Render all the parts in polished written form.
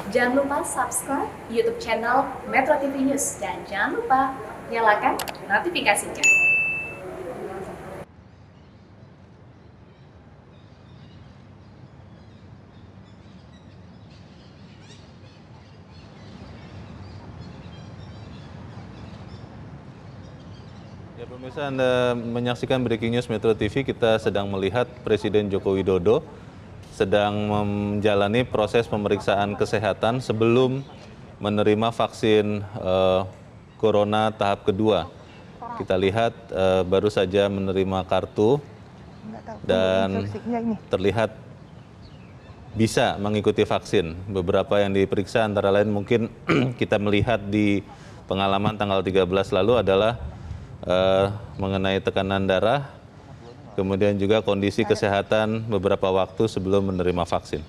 Jangan lupa subscribe YouTube channel Metro TV News dan jangan lupa nyalakan notifikasinya. Ya, pemirsa, Anda menyaksikan Breaking News Metro TV. Kita sedang melihat Presiden Joko Widodo sedang menjalani proses pemeriksaan kesehatan sebelum menerima vaksin corona tahap kedua. Kita lihat baru saja menerima kartu dan terlihat bisa mengikuti vaksin. Beberapa yang diperiksa antara lain mungkin kita melihat di pengalaman tanggal 13 lalu adalah mengenai tekanan darah, kemudian juga kondisi kesehatan beberapa waktu sebelum menerima vaksin.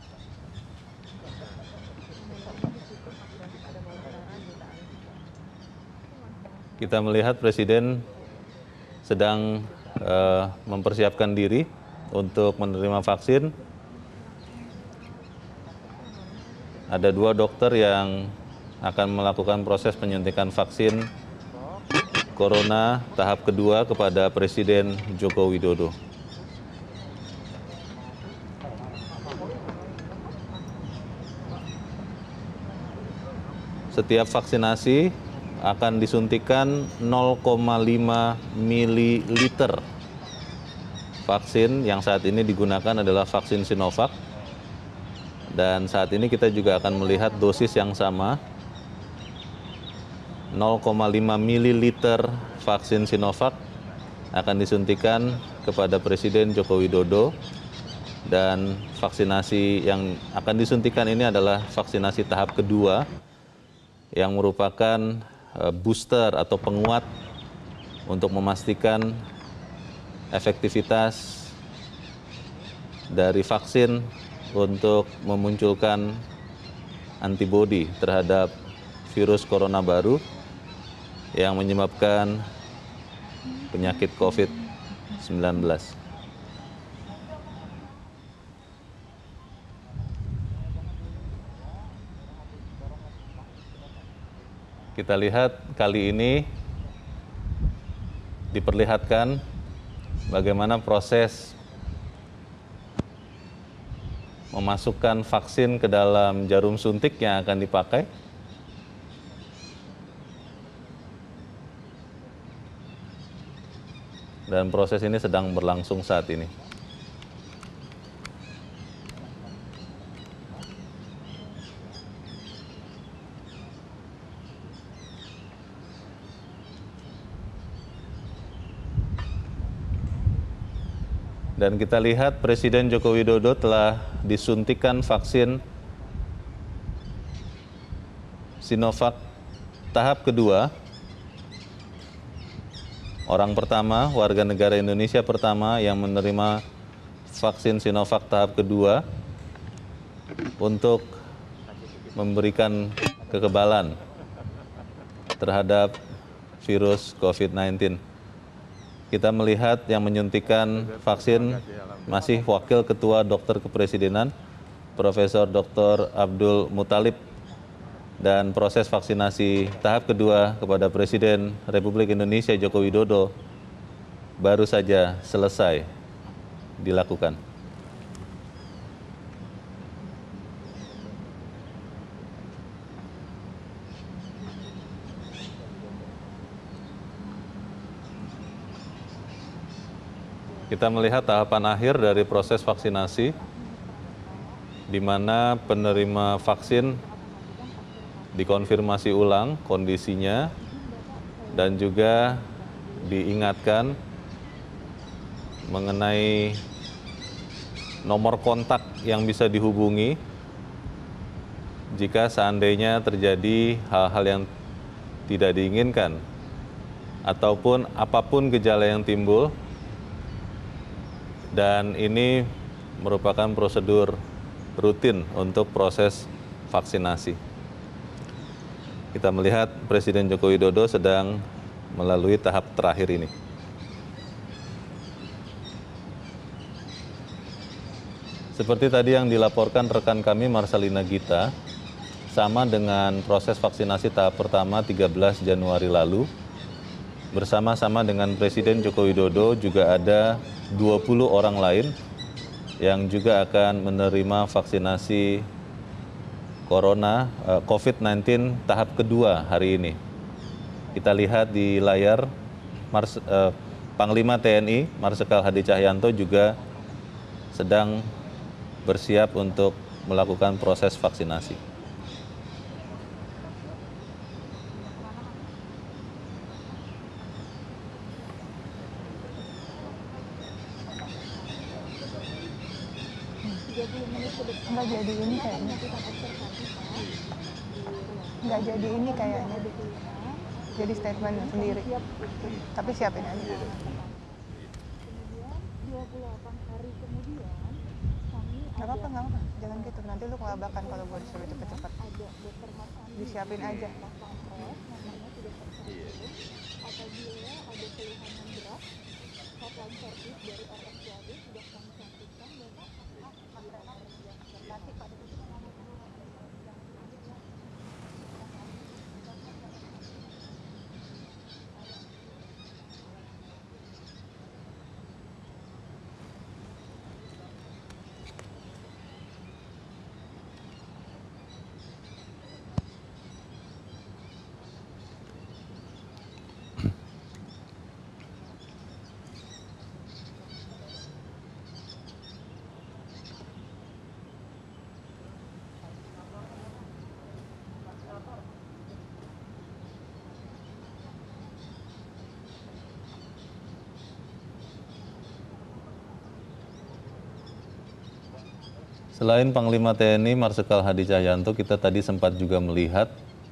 Kita melihat Presiden sedang mempersiapkan diri untuk menerima vaksin. Ada 2 dokter yang akan melakukan proses penyuntikan vaksin Corona tahap kedua kepada Presiden Joko Widodo. Setiap vaksinasi akan disuntikan 0,5 ml vaksin. Yang saat ini digunakan adalah vaksin Sinovac. Dan saat ini kita juga akan melihat dosis yang sama. 0,5 ml vaksin Sinovac akan disuntikan kepada Presiden Joko Widodo, dan vaksinasi yang akan disuntikan ini adalah vaksinasi tahap kedua yang merupakan booster atau penguat untuk memastikan efektivitas dari vaksin untuk memunculkan antibodi terhadap virus corona baru yang menyebabkan penyakit COVID-19. Kita lihat kali ini diperlihatkan bagaimana proses memasukkan vaksin ke dalam jarum suntik yang akan dipakai. Dan proses ini sedang berlangsung saat ini. Dan kita lihat Presiden Joko Widodo telah disuntikan vaksin Sinovac tahap kedua. Orang pertama, warga negara Indonesia pertama yang menerima vaksin Sinovac tahap kedua untuk memberikan kekebalan terhadap virus COVID-19. Kita melihat yang menyuntikan vaksin masih Wakil Ketua Dokter Kepresidenan, Profesor Dr. Abdul Muthalib, dan proses vaksinasi tahap kedua kepada Presiden Republik Indonesia Joko Widodo baru saja selesai dilakukan. Kita melihat tahapan akhir dari proses vaksinasi, di mana penerima vaksin dikonfirmasi ulang kondisinya dan juga diingatkan mengenai nomor kontak yang bisa dihubungi jika seandainya terjadi hal-hal yang tidak diinginkan ataupun apapun gejala yang timbul, dan ini merupakan prosedur rutin untuk proses vaksinasi. Kita melihat Presiden Joko Widodo sedang melalui tahap terakhir ini. Seperti tadi yang dilaporkan rekan kami Marcelina Gita, sama dengan proses vaksinasi tahap pertama 13 Januari lalu. Bersama-sama dengan Presiden Joko Widodo juga ada 20 orang lain yang juga akan menerima vaksinasi Corona COVID-19 tahap kedua hari ini. Kita lihat di layar Panglima TNI Marsikal Hadi Cahyanto juga sedang bersiap untuk melakukan proses vaksinasi. Nggak jadi ini kayaknya. Nggak jadi ini kayaknya. Jadi statement sendiri. Tapi siapin aja. Nggak apa-apa. Jangan gitu. Nanti lu kelabakan kalau gue disuruh cepet-cepet. Disiapin aja. Selain Panglima TNI Marsikal Hadi Cahyanto, kita tadi sempat juga melihat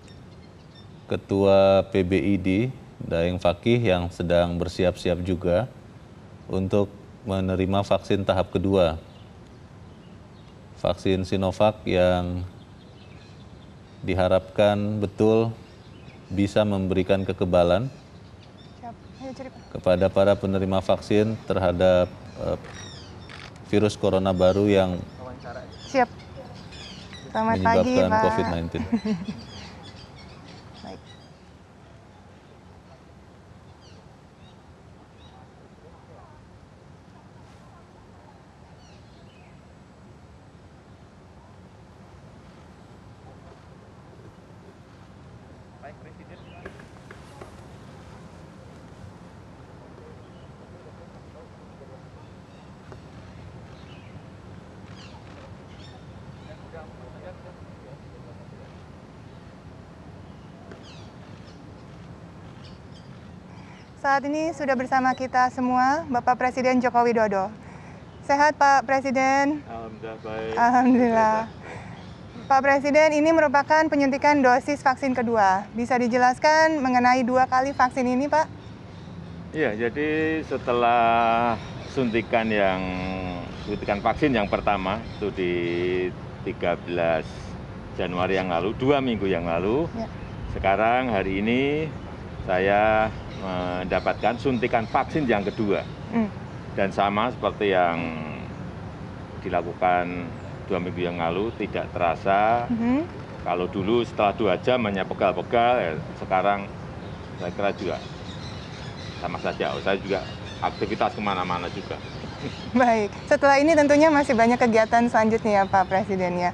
Ketua PBID Daeng Fakih yang sedang bersiap-siap juga untuk menerima vaksin tahap kedua. Vaksin Sinovac yang diharapkan betul bisa memberikan kekebalan kepada para penerima vaksin terhadap virus corona baru yang Siap. Selamat pagi, menyebabkan Pak. COVID-19. Baik. Saat ini sudah bersama kita semua Bapak Presiden Joko Widodo. Sehat Pak Presiden? Alhamdulillah baik. Alhamdulillah. Pak Presiden, ini merupakan penyuntikan dosis vaksin kedua. Bisa dijelaskan mengenai 2 kali vaksin ini, Pak? Iya, jadi setelah suntikan vaksin yang pertama itu di 13 Januari yang lalu, 2 minggu yang lalu. Ya. Sekarang hari ini saya mendapatkan suntikan vaksin yang kedua. Dan sama seperti yang dilakukan 2 minggu yang lalu, tidak terasa. Kalau dulu setelah 2 jam hanya pegal-pegal, ya sekarang saya kira juga sama saja. Saya juga aktivitas kemana-mana juga. Baik, setelah ini tentunya masih banyak kegiatan selanjutnya ya Pak Presiden ya.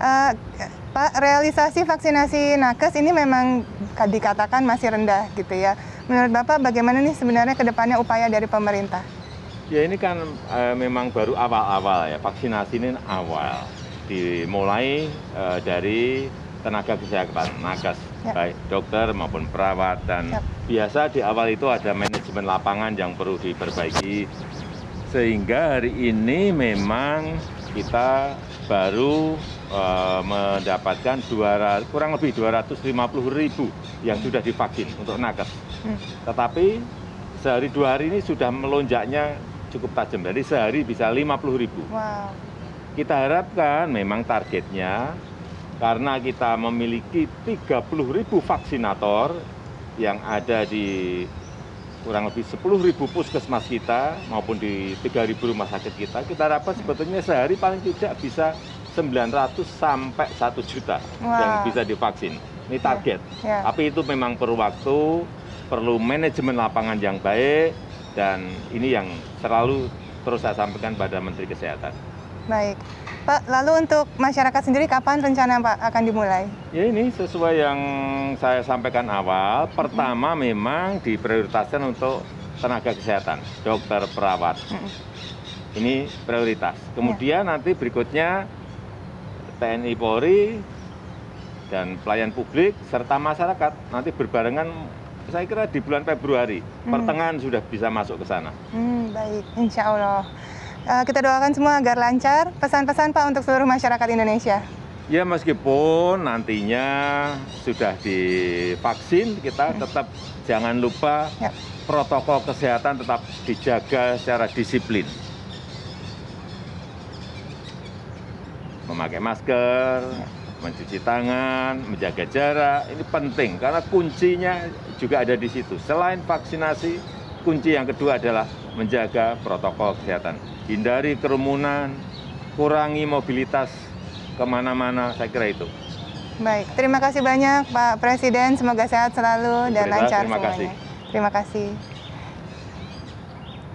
Pak, realisasi vaksinasi nakes ini memang dikatakan masih rendah gitu ya. Menurut Bapak bagaimana nih sebenarnya ke depannya upaya dari pemerintah? Ya ini kan memang baru awal-awal ya, vaksinasi ini awal. Dimulai dari tenaga kesehatan, nakes, baik dokter maupun perawat. Dan biasa di awal itu ada manajemen lapangan yang perlu diperbaiki. Sehingga hari ini memang kita baru mendapatkan kurang lebih 250.000 yang sudah divaksin untuk nakes. Tetapi sehari 2 hari ini sudah melonjaknya cukup tajam. Jadi sehari bisa 50.000. Wow. Kita harapkan memang targetnya karena kita memiliki 30.000 vaksinator yang ada di kurang lebih 10.000 puskesmas kita maupun di 3.000 rumah sakit kita harapkan sebetulnya sehari paling tidak bisa 900 sampai 1 juta yang bisa divaksin. Ini target. Tapi itu memang perlu waktu, perlu manajemen lapangan yang baik, dan ini yang selalu terus saya sampaikan pada Menteri Kesehatan. Baik. Pak, lalu untuk masyarakat sendiri kapan rencana Pak akan dimulai? Ya ini sesuai yang saya sampaikan awal, pertama memang diprioritaskan untuk tenaga kesehatan, dokter, perawat. Ini prioritas. Kemudian nanti berikutnya TNI Polri dan pelayan publik serta masyarakat nanti berbarengan, saya kira di bulan Februari, pertengahan sudah bisa masuk ke sana. Baik, insya Allah. Kita doakan semua agar lancar. Pesan-pesan Pak untuk seluruh masyarakat Indonesia. Ya meskipun nantinya sudah divaksin, kita tetap jangan lupa protokol kesehatan tetap dijaga secara disiplin. Memakai masker, mencuci tangan, menjaga jarak, ini penting karena kuncinya juga ada di situ. Selain vaksinasi, kunci yang kedua adalah menjaga protokol kesehatan. Hindari kerumunan, kurangi mobilitas kemana-mana, saya kira itu. Baik, terima kasih banyak Pak Presiden, semoga sehat selalu dan lancar Terima semuanya. kasih. Terima kasih.